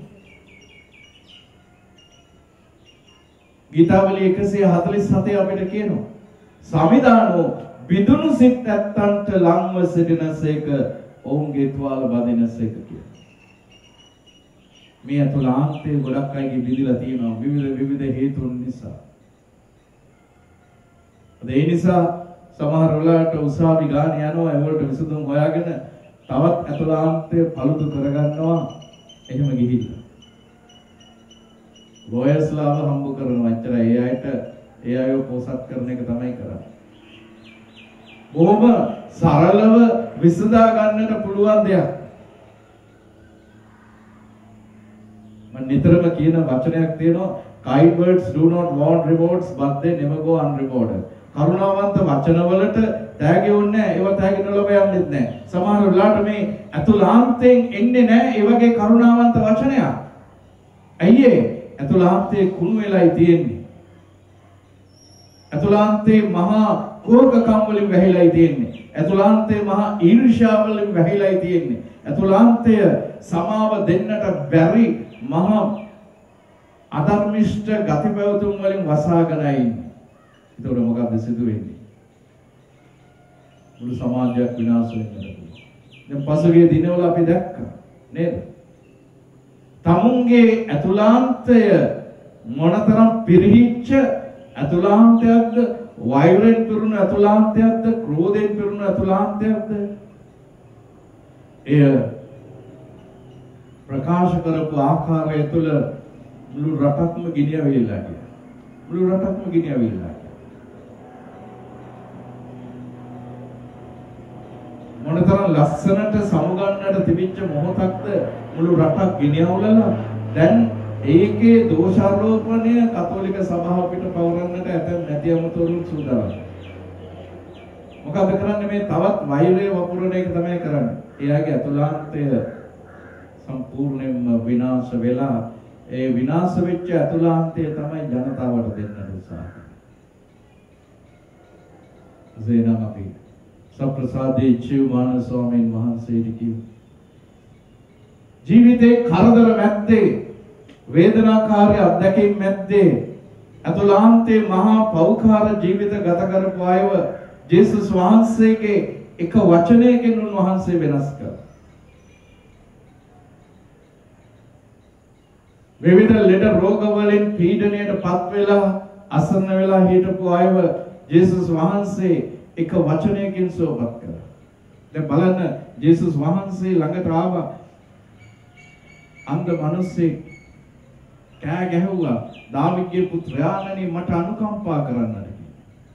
ගීතාවලිය එකසිය හතළිස් හතේ අපිට කියනවා සමිදානෝ විදුණු සිත් ඇත්තන්ට ලංව සිටිනසේක ඔවුන්ගේ තුවාල බඳිනසේක කියලා. මේ අතුලාන්තේ ගොඩක් අයගේ බිඳිලා තියෙනවා විවිධ විවිධ හේතුන් නිසා. ඒ නිසා සමහර වෙලාවට උසාවි ගාන යනවා, ඒවලට විසඳුම් හොයාගෙන තවත් අතුලාන්තේ පළුදු කරගන්නවා. එහෙම ගිහිල්ලා ලෝයස්ලාව හම්බ කරනවා. එච්චරයි. ඒ අයට ඒ අයව පෝසත් කරන එක තමයි කරන්නේ. බොහොම සරලව විසඳා ගන්නට පුළුවන් දෙයක්. මම නිතරම කියන වචනයක් තියෙනවා, kind words do not want rewards but they never go unrewarded. කරුණාවන්ත වචනවලට තෑගි ඕනේ නැහැ. ඒවා තෑගි නොලබ යන්නෙත් නැහැ. සමහර වෙලාවට මේ අතුලාන්තයෙන් එන්නේ නැහැ ඒ වගේ කරුණාවන්ත වචනයක්. ඇයි ඒ? අතුලාන්තයේ කුණු වෙලයි තියෙන්නේ. අතුලාන්තයේ මහා කෝපකම් වලින් වැහිලායි තියෙන්නේ. අතුලාන්තයේ මහා ඊර්ෂ්‍යාව වලින් වැහිලායි තියෙන්නේ. අතුලාන්තය සමාව දෙන්නට බැරි මහා අධර්මිෂ්ඨ ගති පැවතුම් වලින් වසාගෙනයි ඉන්නේ. ඒතකොට මොකක්ද සිදු වෙන්නේ? මුළු සමාජයක් විනාශ වෙන්නට පුළුවන්. දැන් පසුගිය දිනවල අපි දැක්කා නේද? තමුන්ගේ අතුලාන්තය මොනතරම් පිරිහිච්ච අතුලාන්තයක්ද, වෛරයෙන් පිරුණු අතුලාන්තයක්ද, ක්‍රෝධයෙන් පිරුණු අතුලාන්තයක්ද? එය ප්‍රකාශ කරපු ආකාරය තුළ මුළු රටක්ම ගිනියවිලා ගියා. මුළු රටක්ම ගිනියවිලා ගියා. මොනතරම් ලස්සනට සමුගන්නට තිබිච්ච මොහොතක්ද මුළු රටක් ගිනියවුලලා. දැන් ඒකේ දෝෂාරෝපණය කතෝලික සභාව පිට පවරන්නට ඇතැම් නැති අමුතුරුන් සූදානම්. මොකද කරන්නේ? මේ තවත් වෛරය වපුරන එක තමයි කරන්නේ. එයාගේ අතුලාන්තය සම්පූර්ණයෙන්ම විනාශ වෙලා, ඒ විනාශ වෙච්ච අතුලාන්තය තමයි ජනතාවට දෙන්න උත්සාහ කරන්නේ. එසේනම් අපි සප්‍රසාදේ චිවමාන ස්වාමීන් වහන්සේට කිව්ව ජීවිතේ කරදර මැද්දේ, වේදනාකාරී අත්දැකීම් මැද්දේ අතුලාන්තේ මහා පෞකාර ජීවිත ගත කරපු අයව ජේසුස් වහන්සේගේ එක වචනයකින් උන්වහන්සේ වෙනස් කළා. විවිධ ලෙඩ රෝග වලින් පීඩණයට පත් වෙලා අසරණ වෙලා හිටපු අයව ජේසුස් වහන්සේ එක වචනයකින් සුවපත් කළා. දැන් බලන්න, ජේසුස් වහන්සේ ළඟට ආව අන්ධ මිනිස්සෙක් කෑ ගැහුවා, දාවිද්ගේ පුත්‍රයාණනි මට අනුකම්පා කරන්නට කියලා.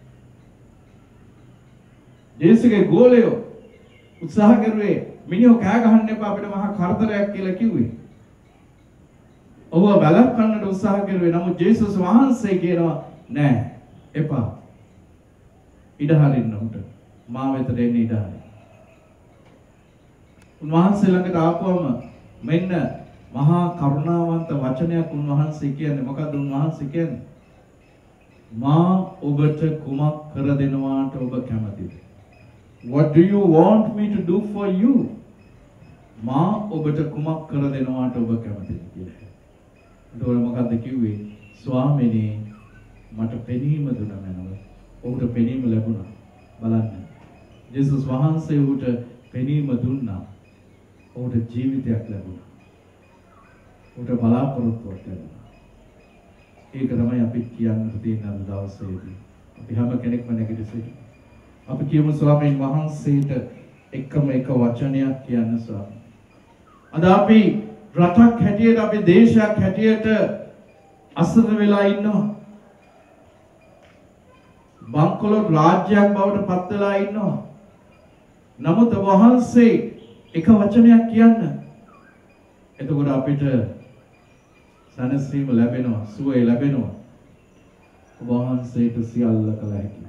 ජේසුස්ගේ ගෝලයෝ උත්සාහ කරුවේ මිනිහෝ කෑ ගහන්න එපා, අපිට මහා කරදරයක් කියලා කිව්වේ. ඔව් බලපන්නට උත්සාහ කරුවේ. නමුත් ජේසුස් වහන්සේ කියනවා නෑ එපා. ඉඩ හරින්න උන්ට. මා වෙතට එන්න ඉඩ හරින්න. උන්වහන්සේ ළඟට ආපුවම මෙන්න මහා කරුණාවන්ත වචනයක් උන්වහන්සේ කියන්නේ. මොකද්ද උන්වහන්සේ කියන්නේ? මා ඔබට කුමක් කර දෙනවාට ඔබ කැමතිද? What do you want me to do for you? මා ඔබට කුමක් කර දෙනවාට ඔබ කැමතිද කියලා. ඒතකොට මොකද්ද කිව්වේ? ස්වාමීනි මට පෙනීම දුන්න මැනව. ඔහුට පෙනීම ලැබුණා. බලන්න. ජේසුස් වහන්සේ ඔහුට පෙනීම දුන්නා. ඔහුට ජීවිතයක් ලැබුණා. ඔහුට බලාපොරොත්තුවක් ලැබුණා. ඒක තමයි අපි කියන්න තියෙන අද දවසේදී. අපි හැම කෙනෙක්ම නැගිට සිටිමු. අපි කියමු ස්වාමීන් වහන්සේට එකම එක වචනයක් කියන්න ස්වාමී. අද අපි රටක් හැටියට, අපි දේශයක් හැටියට අසරණ වෙලා ඉන්නවා. බංකොලොත් රාජ්‍යයක් බවට පත් වෙලා ඉන්නවා. නමුත් වහන්සේ එක වචනයක් කියන්න. එතකොට අපිට සනසීම ලැබෙනවා, සුවය ලැබෙනවා. වහන්සේට සියල්ල කළ හැකියි.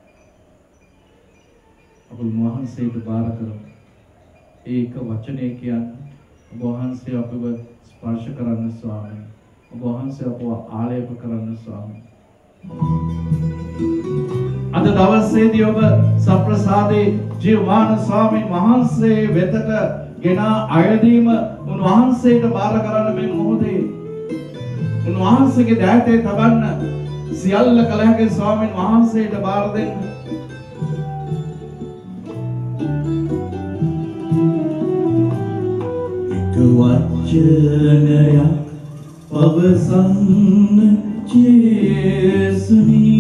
අපි වහන්සේට බාර කරමු. ඒක වචනේ කියන්නේ වහන්සේ අපව ස්පර්ශ කරන්න ස්වාමී. වහන්සේ අපව ආලේප කරන්න ස්වාමී. අද දවසේදී ඔබ සප්‍රසාදේ ජීවමාන ස්වාමීන් වහන්සේ වෙතට ගෙන අයදීම උන්වහන්සේට බාර කරන්න මේ මොහොතේ උන්වහන්සේගේ දෑතේ තබන්න සියල්ල කළ හැකි ස්වාමීන් වහන්සේට බාර දෙන්න. එක වචනයක් පවසන්න ජේසුනි,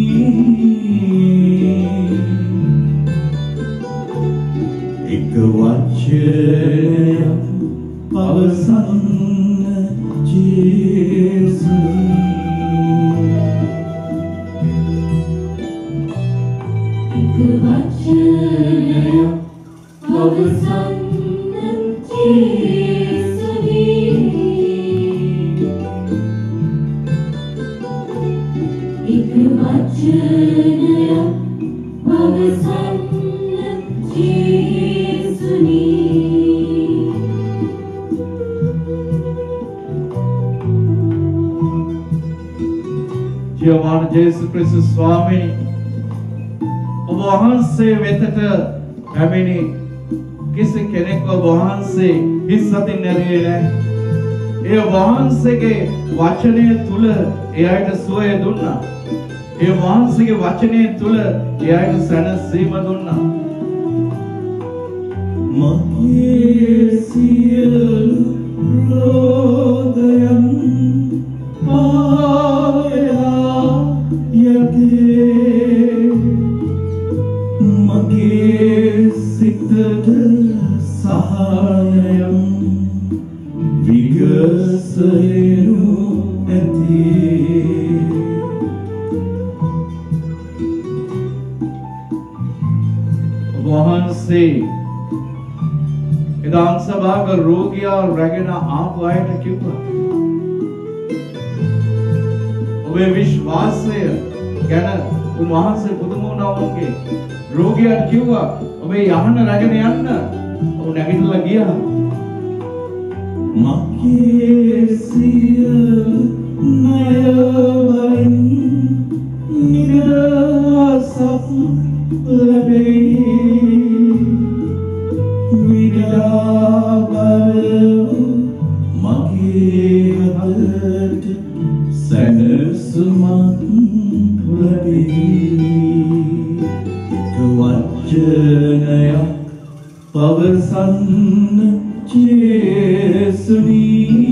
එක වචනයක් පවසන්න ජේසුනි, එක වචනයක් පවසන්න ජේසුනි, එක වචනයක් පවසන්න ජේසුනි. ජීවමාන ජේසුස් ක්‍රිස්තුස් ස්වාමීනි, ඔබ වහන්සේ වෙතට පැමිණි කිසි කෙනෙක් ඔබ වහන්සේ හිස් අතින් නැරියේ නැහැ. ඒ වහන්සේගේ වචනය තුල ඒ අයට සුවය දුන්නා. ඒ වහන්සේගේ වචනය තුල ඒ අයට සැනසීම දුන්නා. මගේ සියලු රෝගයන් පා මගේ සිතට සහායම් විගසෙනු ඇති වහන්සේ එදා අංශභාග රෝගියා රැගෙන ආපු අයට කිව්වා ඔබේ විශ්වාසය ගැන උන්වහන්සේ පුදුම වුණා වගේ රෝගියාට කිව්වා ඔබේ යහන රැගෙන යන්න ඔහු නැගිටලා ගියා මගේ සියලු ණයවලින් නිදහසක් ලැබෙයි විඩාවල මගේ හදට සැනසුමක් ලැබෙයි එක වචනයක් පවසන්න ජේසුනි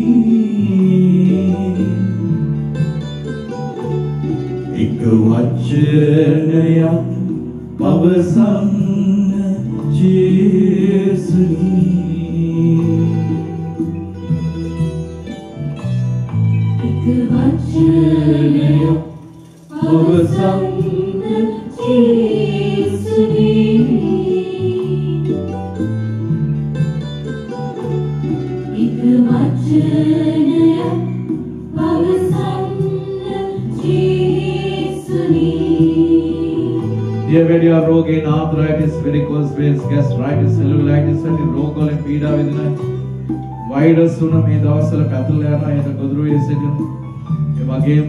එක වචනයක් පවසන්න ජේසුනි එක වචනයක් පවසන්න ජේසුනි එක වචනයක් පවසන්න ජේසුනි දියවැඩියා රෝගීන් ආර්ථ්‍රයිටිස් වෙරිකෝස් වෙන්ස් ગેස්ට්‍රයිටිස් සෙලුලයිටිස් වැනි රෝගවලින් පීඩා විඳින වෛරස් වුණ මේ දවස්වල පැටලලා යනවා ඒක ගොදුරු වී සිටින ඒ වගේම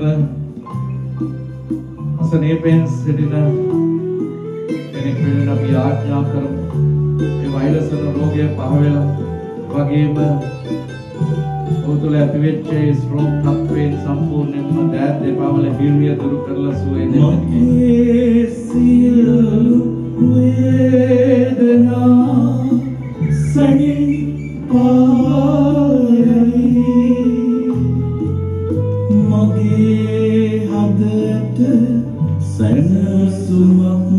අසනීපෙන් සිටින කෙනෙක් වෙනුවෙන් අපි ආඥා කරමු මේ වෛරස් වන රෝගය පහ වෙලා වගේම ඔතුල ඇතිවෙච්ච ඒ ස්ට්‍රෝක් තත්ත්වයෙන් සම්පූර්ණයෙන්ම දෑත් දෙපා වල හිරිය දුරු කරලා සුවය දෙන්න මගේ සියලු වේදනා සැඟින් පාරයි මගේ හදට සැනසුමක්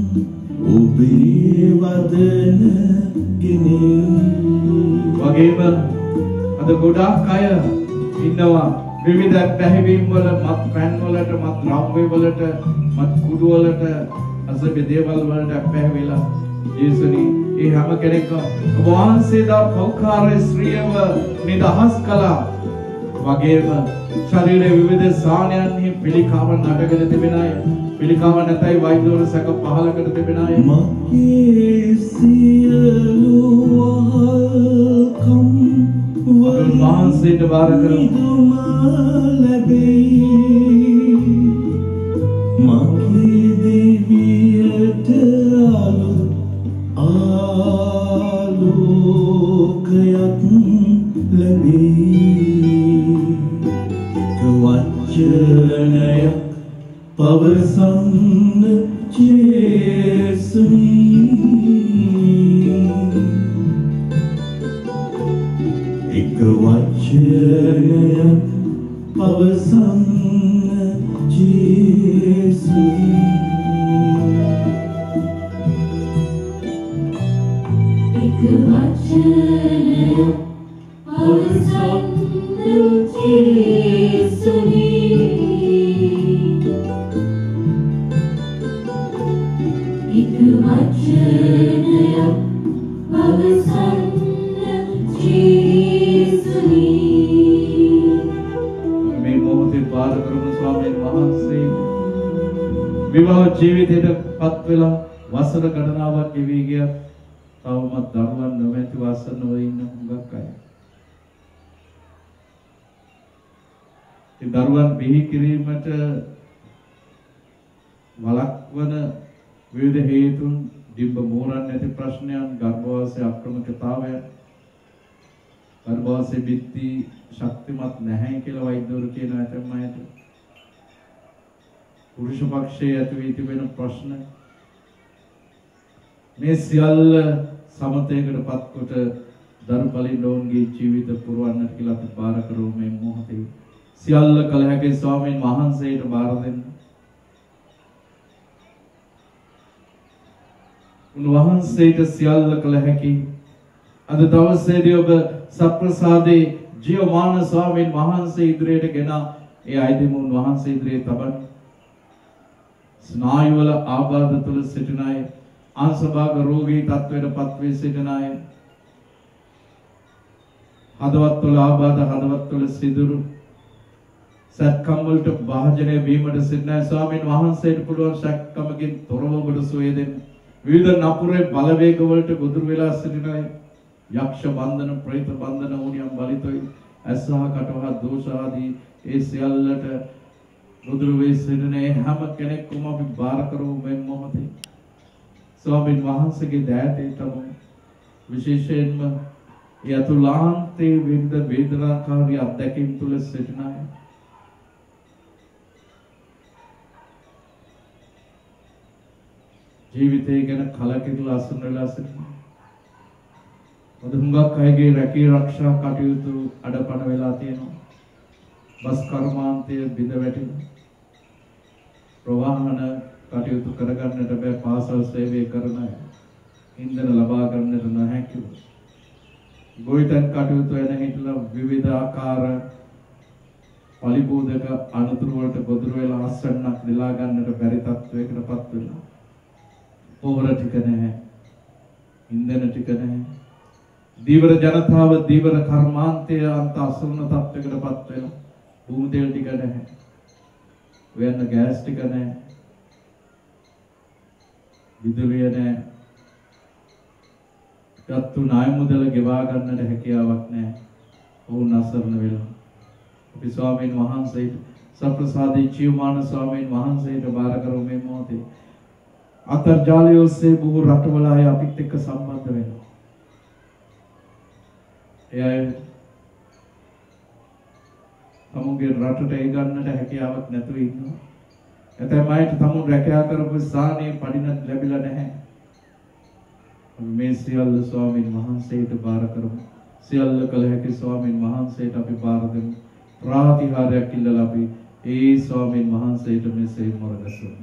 ඔබේ වදන ගෙනෙයි වගේම අද ගොඩාක් අය ඉන්නවා විවිධ පැහැවීම් වල මත් පැන් වලට මත් ද්‍රව්‍ය වලට මත් කුඩු වලට අසභ්‍ය දේවල් වලට පැහැවිලා ජේසුනි ඒ හැම කෙනෙක්ම ඔබ වහන්සේ දා පෞකාර ශ්‍රීයව නිදහස් කළා වගේම ශරීරයේ විවිධ ස්ථානයන්හි පිළිකාවන් අටගෙන තිබෙන අය පිළිකාව නැතයි වෛද්‍යවරු සැක පහලකට තිබෙන අය මගේ සියලු වහල්කම් වහන්සේට බාර කරමු මගේ දෙවියට අලුත් ආලෝකයක් ලැබෙයි එක වචනයක් පවසන්න ජේසුනි එක වචනයක් පවසන්න ජේසුනි එක වචනයක් පවසන්න ජේසුනි එක වචනයක් පවසන්න ජේසුනි මේ මොහොතේ බාර කරමු ස්වාමීන් වහන්සේ විවාහ ජීවිතයට පත් වෙලා වසර ගණනාවක් ගෙවි ගියා තවමත් දරුවන් නොමැති වසරනෝ ඉන්න හුඟක් අය ඒ දරුවන් බිහි කිරීමට වළක්වන විවිධ හේතුන් දිබ්බ මෝරන් නැති ප්‍රශ්නයන් ගර්භාෂය අක්‍රමිකතාවය ගර්භාෂය බිත්ති ශක්තිමත් නැහැ කියලා වෛද්‍යවරු කියන ඇතැම් අයට පුරුෂ පක්ෂයේ ඇති වී තිබෙන ප්‍රශ්න මේ සියල්ල සමතයකටපත් කොට දරුපලින් ඔවුන්ගේ ජීවිත පුරවන්නට කියලා අපි බාර කරමු මේ මොහොතේ සියල්ල කල හැකි ස්වාමීන් වහන්සේට බාර දෙන්න උන්වහන්සේට සියල්ල කළ හැකි. අද දවසේදී ඔබ සත්ප්‍රසාදේ ජීවමාන ස්වාමීන් වහන්සේ ඉදිරියට ගෙන ඒ අයිතිම උන්වහන්සේ ඉදිරියේ තබන්න. ස්නායුවල ආබාධ තුල සිටින අය, ආංශභාග රෝගී තත්වයට පත් වී සිටින අය, හදවත් තුල ආබාධ, හදවත් තුල සිදුරු සත්කම් වලට භාජනය වීමට සිටින අය ස්වාමීන් වහන්සේට පුළුවන් සත්කමකින් තොරව ඔබට සුවය දෙන්න. විවිධ නපුරේ බලවේග වලට ගොදුරු වෙලා සිටින අය, යක්ෂ බන්ධන, ප්‍රේත බන්ධන, ඕනියම් බලිතොයි, ඇසහ කටවහ දෝෂ ආදී ඒ සියල්ලට ගොදුරු වී සිටින හැම කෙනෙක්ම අපි බාර කරමු මේ මොහොතේ. ස්වාමීන් වහන්සේගේ දෑතේටම විශේෂයෙන්ම යතුලාන්තේ විඳ වේදනාකාරී අත්දැකීම් තුල සිටින අය, ජීවිතය ගැන කලකිරලා අසුන් වෙලා සිටින අද හුඟක් අයගේ රැකී ආරක්ෂා කටයුතු අඩපණ වෙලා තියෙනවා. බස් කර්මාන්තය බිඳ වැටෙනවා. ප්‍රවාහන කටයුතු කරගන්නට බැ, පාසල් සේවය කරන අය ඉන්ධන ලබා ගන්නට නොහැකිව, ගොවිතැන් කටයුතු වෙන හිටලා විවිධ ආකාර පලිබෝධක අනුතුරු වලට ගොදුරු වෙලා අස්වැන්නක් නෙලා ගන්නට බැරි තත්වයකට පත් වෙනවා. පොහොර ටික නැහැ, ඉන්ධන ටික නැහැ. දීවර ජනතාව දීවර කර්මාන්තය අන්ත අසරණ තත්වයකට පත් වෙනවා. භූමි තෙල් ටික නැහැ, වෙන ගෑස් ටික නැහැ, විදුලිය නැහැ, ගත්තු ණය මුදල ගෙවා ගන්නට හැකියාවක් නැහැ. ඔවුන් අසරණ වෙලා අපි ස්වාමීන් වහන්සේට සප්‍රසාදී ජීවමාන ස්වාමීන් වහන්සේට බාර කරමු මේ මොහොතේ. අතර්ජාලය ඔස්සේ බොහෝ රටවල අය අපිත් එක්ක සම්බන්ධ වෙනවා. එයයි තමුන්ගේ රටට ඒ ගන්නට හැකියාවක් නැතුව ඉන්නවා. ඇතැම් අයට තමුන් රැකයා කරපු ස්ථානයේ පඩිනක් ලැබිලා නැහැ. මේ සියල්ල ස්වාමීන් වහන්සේට බාර කරමු. සියල්ල කළ හැකි ස්වාමීන් වහන්සේට අපි බාර දෙමු. ප්‍රාතිහාරයක් ඉල්ලලා අපි ඒ ස්වාමීන් වහන්සේට මෙසේ මොරගසමු.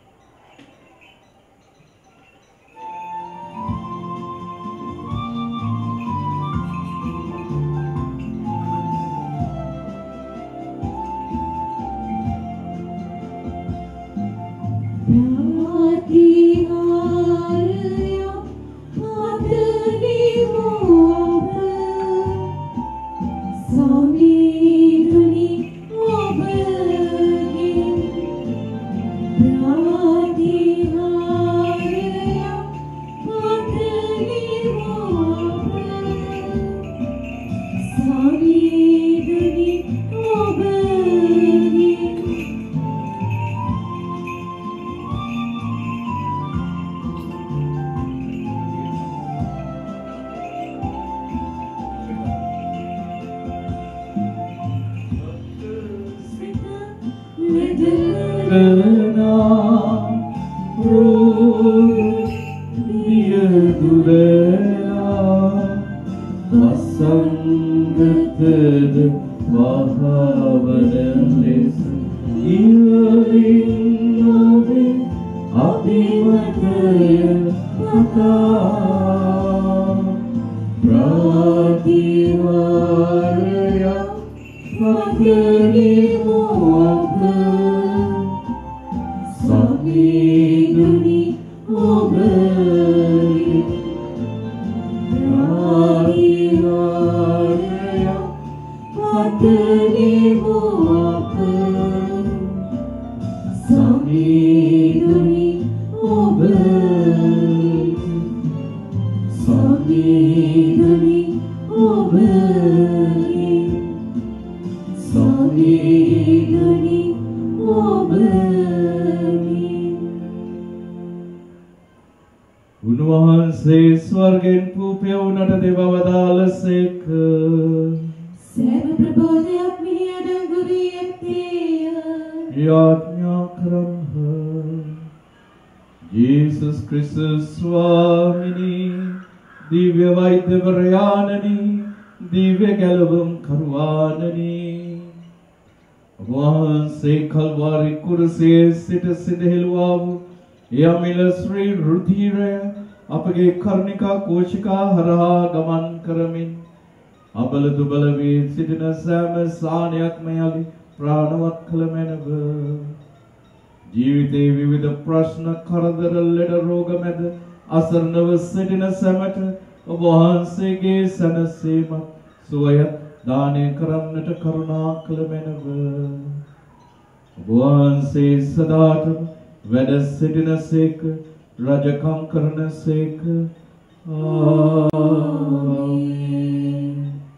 උන්වහන්සේ ස්වර්ගෙන් පූපය වුණට දෙවවදාලසේක. සෑම ප්‍රබෝධයක් මිහි අඩංගුවී ඇත්තේය. යාඥා කරම්හ. ජේසුස් ක්‍රිස්තුස් ස්වාමිනී, දිව්‍ය වෛද්‍යවරයාණනි, දිව්‍ය ගැලවුම් කරුවාණනි, වහන්සේ කල්වාරි කුරුසයේ සිට සිඳහෙළුවා වූ යමිල ශ්‍රී රුධිරය අපගේ කර්ණිකා කෝෂිකා හරහා ගමන් කරමින් අබල දුබල වී සිටින සෑම සානයක්ම යලි ප්‍රාණවත් කළ මැනව. ජීවිතයේ විවිධ ප්‍රශ්න කරදර ලෙඩ රෝග මැද අසරණව සිටින සැමට ඔබ වහන්සේගේ සැනසීමත් සුවයත් දානය කරන්නට කරුණා කළ මැනව. ඔබ වහන්සේ සදාට වැඩ සිටිනසේක රජකම් කරනසේක. ආමේන්.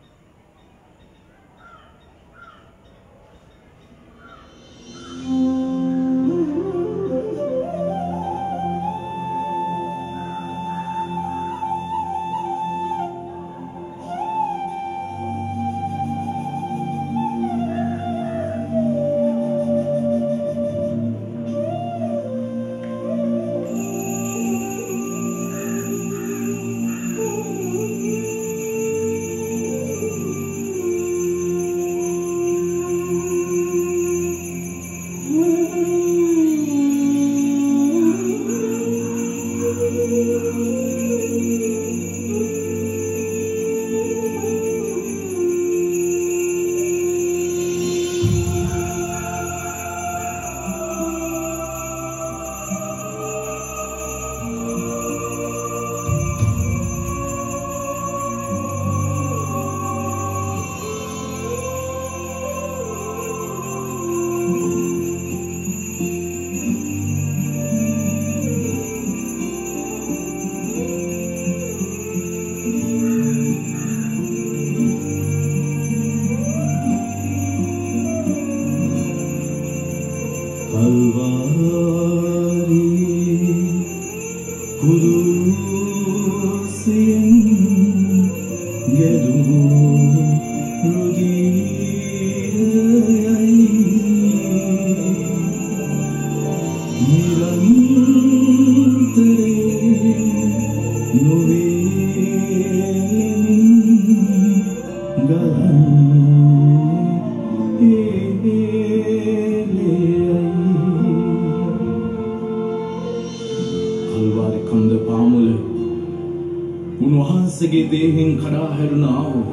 උන්වහන්සේගේ දේහෙන් කඩා හැරුණා වූ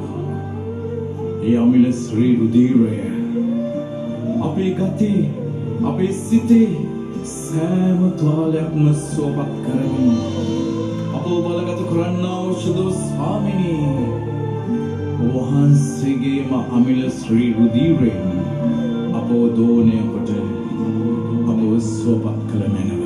ඒ අමිල ශ්‍රී රුධිරය අපේ ගතේ අපේ සිතේ සෑම තුවාලයක්ම සුවපත් කරමින් අපව බලගත කරන්නා වූ සුදු ස්වාමිනී වහන්සේගේම අමිල ශ්‍රී රුධිරයෙන් අපව දෝණය කොට අපව සුවපත් කළ මැනව.